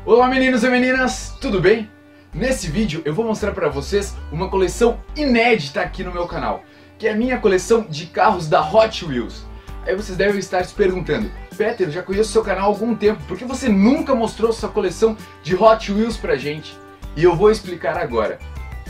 Olá meninos e meninas, tudo bem? Nesse vídeo eu vou mostrar para vocês uma coleção inédita aqui no meu canal, que é a minha coleção de carros da Hot Wheels. Aí vocês devem estar se perguntando: Peter, eu já conheço seu canal há algum tempo, por que você nunca mostrou sua coleção de Hot Wheels pra gente? E eu vou explicar agora.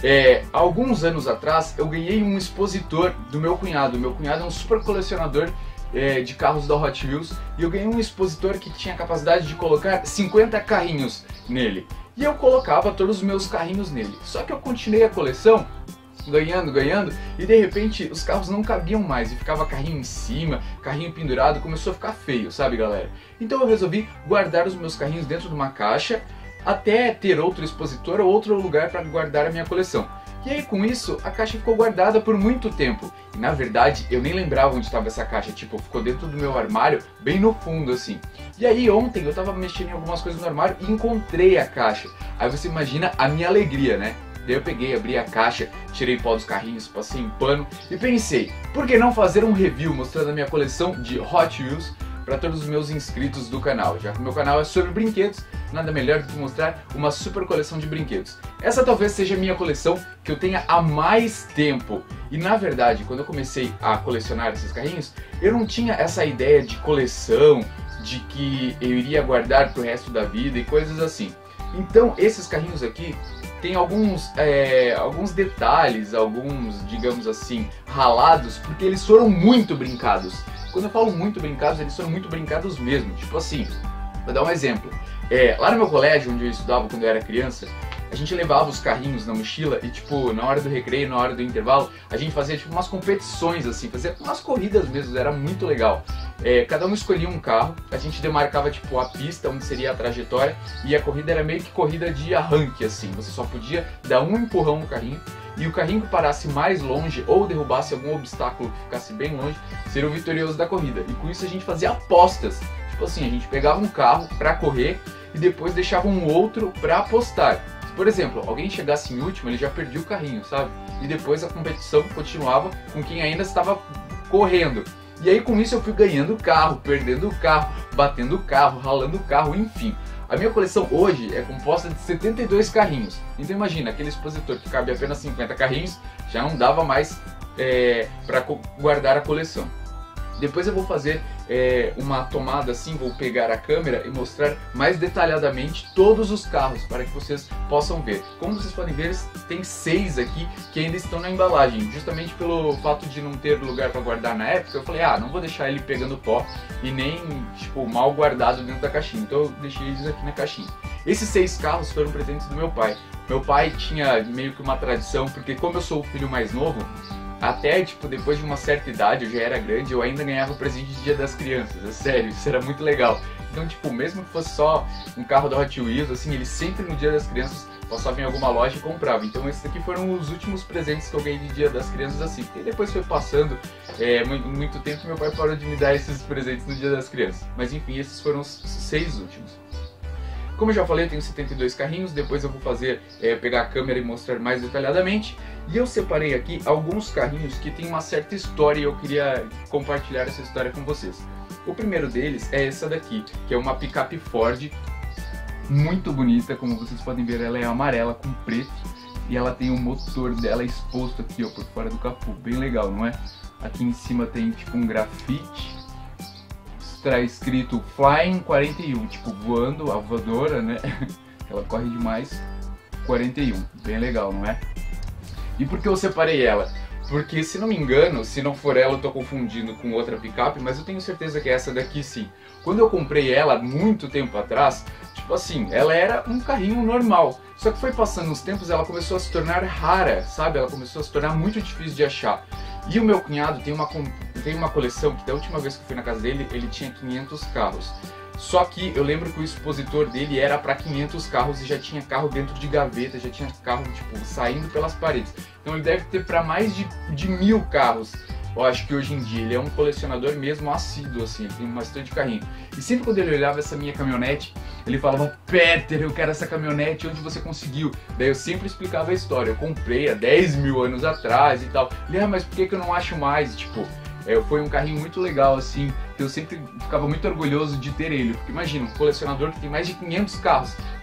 Alguns anos atrás eu ganhei um expositor do meu cunhado. Meu cunhado é um super colecionador de carros da Hot Wheels, e eu ganhei um expositor que tinha a capacidade de colocar 50 carrinhos nele. E eu colocava todos os meus carrinhos nele. Só que eu continuei a coleção, ganhando, e de repente os carros não cabiam mais, e ficava carrinho em cima, carrinho pendurado, começou a ficar feio, sabe galera? Então eu resolvi guardar os meus carrinhos dentro de uma caixa, até ter outro expositor ou outro lugar para guardar a minha coleção. E aí com isso a caixa ficou guardada por muito tempo. E na verdade eu nem lembrava onde estava essa caixa, tipo, ficou dentro do meu armário, bem no fundo assim. E aí ontem eu tava mexendo em algumas coisas no armário e encontrei a caixa. Aí você imagina a minha alegria, né? Daí eu peguei, abri a caixa, tirei pó dos carrinhos, passei em pano e pensei, por que não fazer um review mostrando a minha coleção de Hot Wheels para todos os meus inscritos do canal? Já que o meu canal é sobre brinquedos, nada melhor do que mostrar uma super coleção de brinquedos. Essa talvez seja a minha coleção que eu tenha há mais tempo. E na verdade, quando eu comecei a colecionar esses carrinhos, eu não tinha essa ideia de coleção, de que eu iria guardar pro resto da vida e coisas assim. Então esses carrinhos aqui tem alguns detalhes, alguns, digamos assim, ralados, porque eles foram muito brincados. Quando eu falo muito brincados, eles foram muito brincados mesmo. Tipo assim, vou dar um exemplo. Lá no meu colégio, onde eu estudava quando eu era criança, a gente levava os carrinhos na mochila e, tipo, na hora do recreio, na hora do intervalo, a gente fazia, tipo, umas competições, assim, fazia umas corridas mesmo, era muito legal. Cada um escolhia um carro, a gente demarcava, tipo, a pista, onde seria a trajetória, e a corrida era meio que corrida de arranque, assim, você só podia dar um empurrão no carrinho, e o carrinho que parasse mais longe, ou derrubasse algum obstáculo que ficasse bem longe, seria o vitorioso da corrida. E com isso a gente fazia apostas, tipo assim, a gente pegava um carro pra correr, e depois deixava um outro pra apostar. Por exemplo, alguém chegasse em último, ele já perdia o carrinho, sabe? E depois a competição continuava com quem ainda estava correndo. E aí com isso eu fui ganhando o carro, perdendo o carro, batendo o carro, ralando o carro, enfim. A minha coleção hoje é composta de 72 carrinhos. Então imagina, aquele expositor que cabe apenas 50 carrinhos, já não dava mais para guardar a coleção. Depois eu vou fazer uma tomada assim, vou pegar a câmera e mostrar mais detalhadamente todos os carros para que vocês possam ver. Como vocês podem ver, tem 6 aqui que ainda estão na embalagem. Justamente pelo fato de não ter lugar para guardar na época, eu falei, não vou deixar ele pegando pó e nem, tipo, mal guardado dentro da caixinha. Então eu deixei eles aqui na caixinha. Esses 6 carros foram presentes do meu pai. Meu pai tinha meio que uma tradição, porque como eu sou o filho mais novo, até, tipo, depois de uma certa idade, eu já era grande, eu ainda ganhava presente de Dia das Crianças, é sério, isso era muito legal. Então, tipo, mesmo que fosse só um carro da Hot Wheels, assim, ele sempre no Dia das Crianças passava em alguma loja e comprava. Então esses aqui foram os últimos presentes que eu ganhei de Dia das Crianças, assim. E depois foi passando muito tempo, meu pai parou de me dar esses presentes no Dia das Crianças. Mas enfim, esses foram os 6 últimos. Como eu já falei, eu tenho 72 carrinhos, depois eu vou fazer, pegar a câmera e mostrar mais detalhadamente. E eu separei aqui alguns carrinhos que tem uma certa história e eu queria compartilhar essa história com vocês. O primeiro deles é essa daqui, que é uma picape Ford, muito bonita, como vocês podem ver, ela é amarela com preto. E ela tem o motor dela exposto aqui, ó, por fora do capô, bem legal, não é? Aqui em cima tem tipo um grafite. Está escrito Flying 41, tipo voando, a voadora, né? Ela corre demais. 41, bem legal, não é? E por que eu separei ela? Porque, se não me engano, se não for ela eu tô confundindo com outra picape, mas eu tenho certeza que é essa daqui sim. Quando eu comprei ela muito tempo atrás, tipo assim, ela era um carrinho normal. Só que foi passando os tempos, ela começou a se tornar rara, sabe? Ela começou a se tornar muito difícil de achar. E o meu cunhado tem uma coleção que da última vez que eu fui na casa dele, ele tinha 500 carros. Só que eu lembro que o expositor dele era para 500 carros e já tinha carro dentro de gaveta, já tinha carro, tipo, saindo pelas paredes. Então ele deve ter para mais de 1000 carros. Eu acho que hoje em dia ele é um colecionador mesmo assíduo, assim, ele tem bastante carrinho. E sempre quando ele olhava essa minha caminhonete, ele falava, Peter, eu quero essa caminhonete, onde você conseguiu? Daí eu sempre explicava a história, eu comprei há 10 mil anos atrás e tal. Ele, mas por que eu não acho mais? Tipo, foi um carrinho muito legal, assim, que eu sempre ficava muito orgulhoso de ter ele. Porque imagina, um colecionador que tem mais de 500 carros,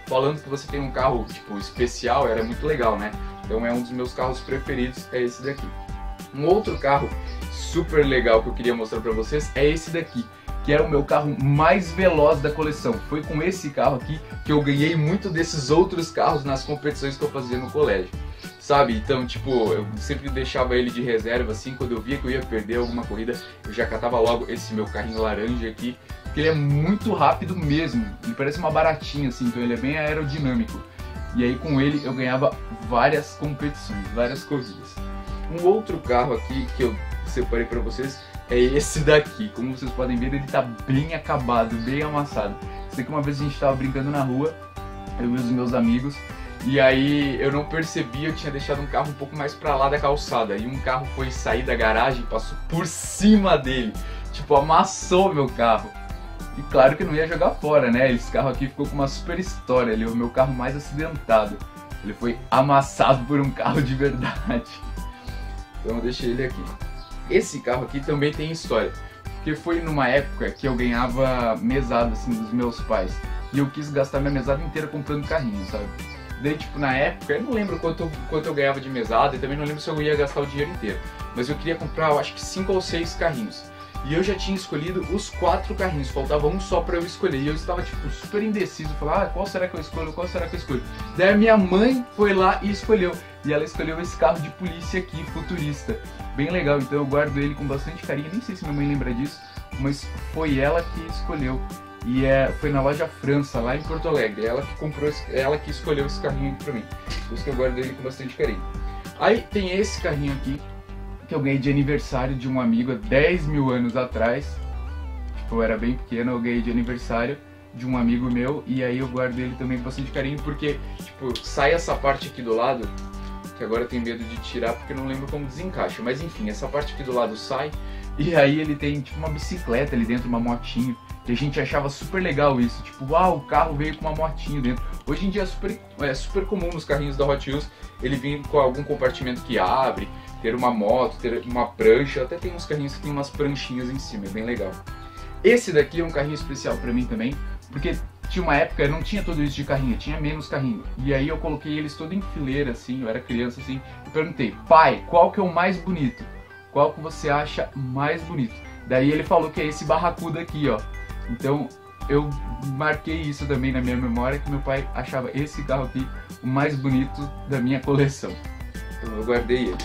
falando que você tem um carro, tipo, especial, era muito legal, né? Então é um dos meus carros preferidos, é esse daqui. Um outro carro super legal que eu queria mostrar pra vocês é esse daqui, que era o meu carro mais veloz da coleção. Foi com esse carro aqui que eu ganhei muito desses outros carros nas competições que eu fazia no colégio, sabe? Então, tipo, eu sempre deixava ele de reserva, assim, quando eu via que eu ia perder alguma corrida, eu já catava logo esse meu carrinho laranja aqui, porque ele é muito rápido mesmo, ele parece uma baratinha, assim, então ele é bem aerodinâmico. E aí com ele eu ganhava várias competições, várias corridas. Um outro carro aqui que eu separei pra vocês é esse daqui. Como vocês podem ver, ele tá bem acabado, bem amassado. Esse daqui uma vez a gente tava brincando na rua, eu e os meus amigos, e aí eu não percebi, eu tinha deixado um carro um pouco mais pra lá da calçada, e um carro foi sair da garagem e passou por cima dele, tipo, amassou meu carro. E claro que eu não ia jogar fora, né? Esse carro aqui ficou com uma super história, ele é o meu carro mais acidentado. Ele foi amassado por um carro de verdade. Então eu deixei ele aqui. Esse carro aqui também tem história, porque foi numa época que eu ganhava mesada, assim, dos meus pais. E eu quis gastar minha mesada inteira comprando carrinho, sabe? Daí, tipo, na época, eu não lembro quanto eu ganhava de mesada e também não lembro se eu ia gastar o dinheiro inteiro. Mas eu queria comprar, eu acho que 5 ou 6 carrinhos. E eu já tinha escolhido os 4 carrinhos, faltava um só pra eu escolher. E eu estava, tipo, super indeciso, falar, qual será que eu escolho, qual será que eu escolho? Daí a minha mãe foi lá e escolheu. E ela escolheu esse carro de polícia aqui, futurista. Bem legal, então eu guardo ele com bastante carinho. Nem sei se minha mãe lembra disso, mas foi ela que escolheu. E foi na loja França, lá em Porto Alegre. Ela que comprou, ela que escolheu esse carrinho aqui pra mim. Por isso que eu guardo ele com bastante carinho. Aí tem esse carrinho aqui, que eu ganhei de aniversário de um amigo há 10 mil anos atrás. Tipo, eu era bem pequeno, eu ganhei de aniversário de um amigo meu. E aí eu guardo ele também com bastante carinho, porque, tipo, sai essa parte aqui do lado, que agora eu tenho medo de tirar porque eu não lembro como desencaixa. Mas enfim, essa parte aqui do lado sai, e aí ele tem, tipo, uma bicicleta ali dentro, uma motinho. E a gente achava super legal isso, tipo, uau, o carro veio com uma motinho dentro. Hoje em dia é super comum nos carrinhos da Hot Wheels ele vir com algum compartimento que abre, ter uma moto, ter uma prancha, até tem uns carrinhos que tem umas pranchinhas em cima, é bem legal. Esse daqui é um carrinho especial pra mim também, porque tinha uma época, eu não tinha tudo isso de carrinho, tinha menos carrinho. E aí eu coloquei eles todo em fileira, assim, eu era criança, assim, e perguntei, pai, qual que é o mais bonito? Qual que você acha mais bonito? Daí ele falou que é esse barracuda aqui, ó. Então eu marquei isso também na minha memória, que meu pai achava esse carro aqui o mais bonito da minha coleção. Então eu guardei ele.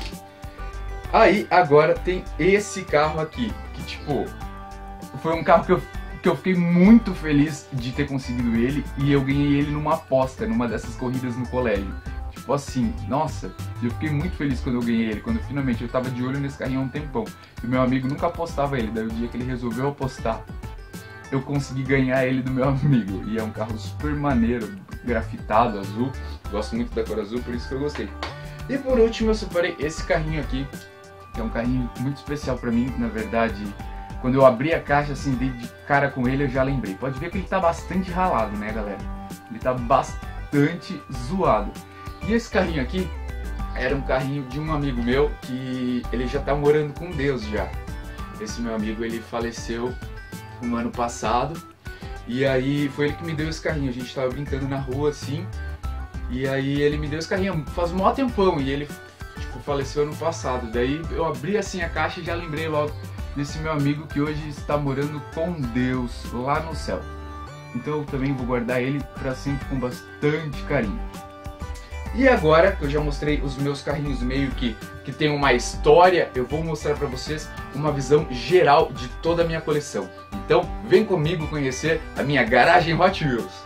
Aí agora tem esse carro aqui, que tipo, foi um carro que eu fiquei muito feliz de ter conseguido ele, e eu ganhei ele numa aposta, numa dessas corridas no colégio. Tipo assim, nossa, eu fiquei muito feliz quando eu ganhei ele, quando finalmente eu tava de olho nesse carrinho há um tempão. E meu amigo nunca apostava ele, daí o dia que ele resolveu apostar, eu consegui ganhar ele do meu amigo. E é um carro super maneiro, grafitado, azul. Gosto muito da cor azul, por isso que eu gostei. E por último eu separei esse carrinho aqui, que é um carrinho muito especial pra mim, na verdade. Quando eu abri a caixa, assim, dei de cara com ele, eu já lembrei. Pode ver que ele tá bastante ralado, né, galera? Ele tá bastante zoado. E esse carrinho aqui era um carrinho de um amigo meu que ele já tá morando com Deus já. Esse meu amigo, ele faleceu no ano passado, e aí foi ele que me deu esse carrinho. A gente tava brincando na rua assim, e aí ele me deu esse carrinho faz um maior tempão, e ele tipo, faleceu ano passado. Daí eu abri assim a caixa e já lembrei logo desse meu amigo que hoje está morando com Deus lá no céu. Então eu também vou guardar ele para sempre com bastante carinho. E agora que eu já mostrei os meus carrinhos meio que tem uma história, eu vou mostrar para vocês uma visão geral de toda a minha coleção. Então vem comigo conhecer a minha garagem Hot Wheels.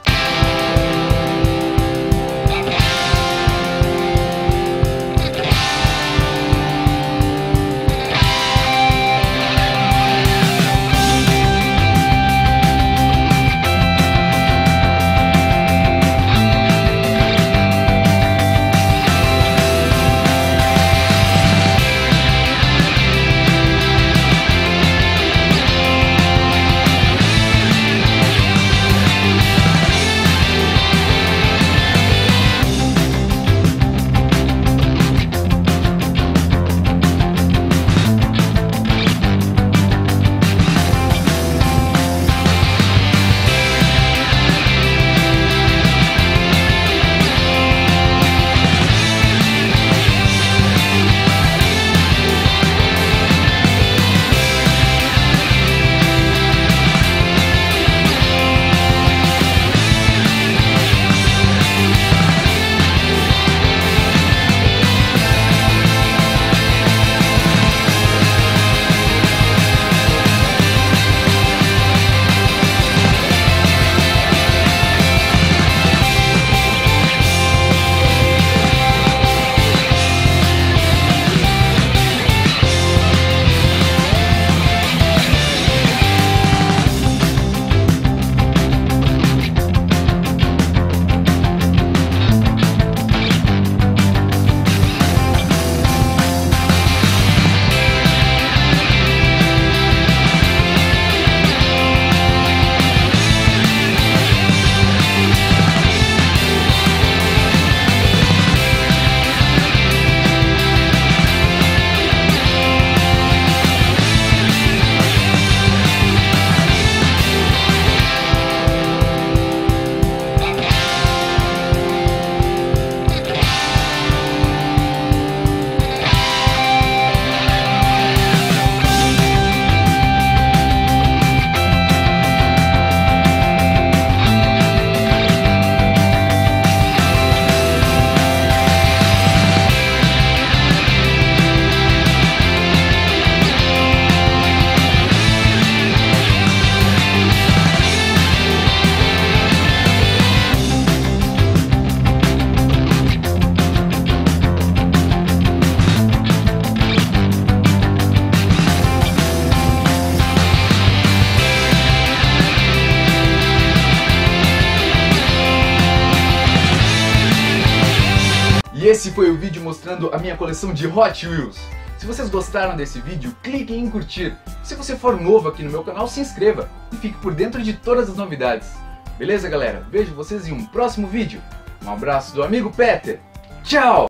E esse foi o vídeo mostrando a minha coleção de Hot Wheels. Se vocês gostaram desse vídeo, cliquem em curtir. Se você for novo aqui no meu canal, se inscreva e fique por dentro de todas as novidades. Beleza, galera? Vejo vocês em um próximo vídeo. Um abraço do amigo Peter. Tchau!